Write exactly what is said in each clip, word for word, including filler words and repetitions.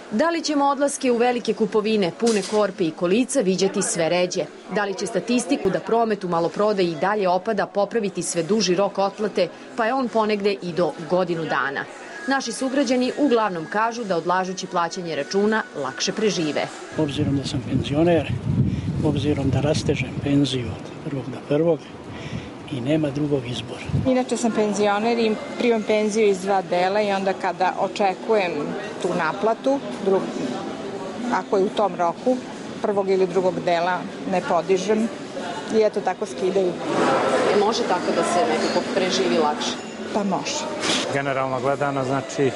Da li ćemo odlaske u velike kupovine, pune korpe i kolica viđati sve ređe? Da li će statistiku da promet u maloprodaji i dalje opada popraviti sve duži rok otplate, pa je on ponegde i do godinu dana? Naši sugrađani uglavnom kažu da odlažući plaćanje računa lakše prežive. Obzirom da sam penzioner, obzirom da rastežem penziju od prvog do prvog i nema drugog izbora. Inače sam penzioner i primam penziju iz dva dela i onda kada očekujem tu naplatu, drug, ako je u tom roku, prvog ili drugog dela ne podižem i eto tako skidaju. E može tako da se nekako preživi lakše? Pa može. Generalno gledano znači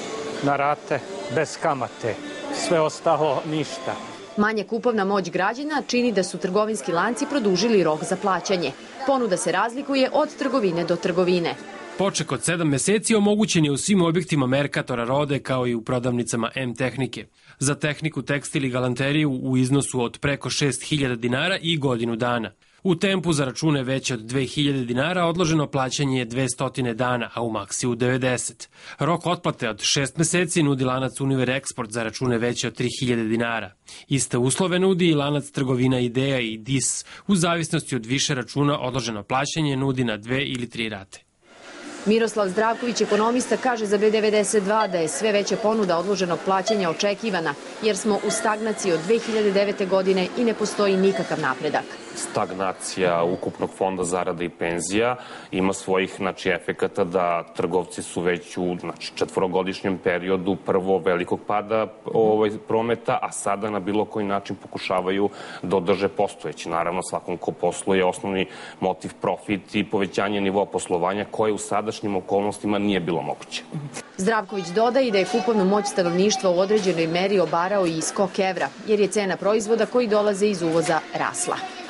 na rate bez kamate, sve ostalo ništa. Manja kupovna moć građana čini da su trgovinski lanci produžili rok za plaćanje. Ponuda se razlikuje od trgovine do trgovine. Poček od sedam meseci omogućen je u svim objektima Merkatora Rode kao i u prodavnicama M Tehnike. Za tehniku, tekstil i galanteriju u iznosu od preko šest hiljada dinara i godinu dana. U Tempu za račune veće od dve hiljade dinara odloženo plaćanje je dvesta dana, a u Maxiju devedeset. Rok otplate od šest meseci nudi lanac Univer Export za račune veće od tri hiljade dinara. Iste uslove nudi i lanac trgovina Ideja i D I S. U zavisnosti od više računa odloženo plaćanje nudi na dve ili tri rate. Miroslav Zdravković, ekonomista, kaže za B devedeset dva da je sve veća ponuda odloženog plaćanja očekivana, jer smo u stagnaciji od dve hiljade devete. godine i ne postoji nikakav napredak. Stagnacija ukupnog fonda zarada i penzija ima svojih znači, efekata da trgovci su već u znači, četvorogodišnjem periodu prvo velikog pada ovaj, prometa, a sada na bilo koji način pokušavaju da održe postojeći. Naravno, svakom ko posluje osnovni motiv profit i povećanje nivoa poslovanja koje u sadašnjim okolnostima nije bilo moguće. Zdravković dodaje i da je kupovnu moć stanovništva u određenoj meri obarao i skok evra, jer je cena proizvoda koji dolaze iz uvoza rasla.